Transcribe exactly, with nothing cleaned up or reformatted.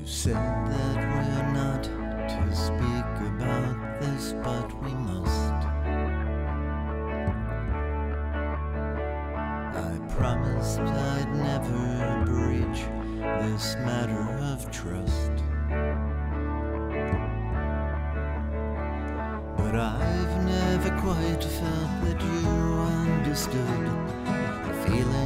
You said that we're not to speak about this, but we must. I promised I'd never breach this matter of trust, but I've never quite felt that you understood the feeling